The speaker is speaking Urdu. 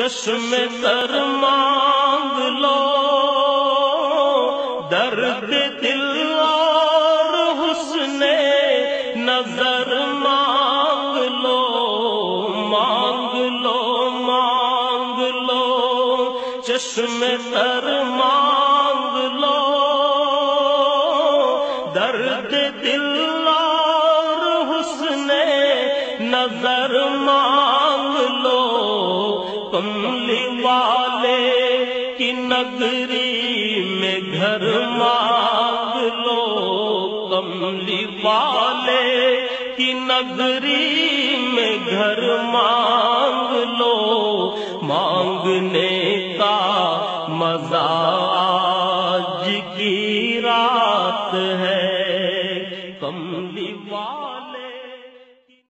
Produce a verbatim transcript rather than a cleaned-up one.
چشم تر مانگ لو، درد دل اور حسن نظر مانگ لو، مانگ لو مانگ لو چشم تر مانگ لو، درد دل اور حسن نظر مانگ لو، کملی والے کی نگری میں گھر مانگ لو، کملی والے کی نگری میں گھر مانگ لو، مانگنے کا مزہ آج کی رات ہے۔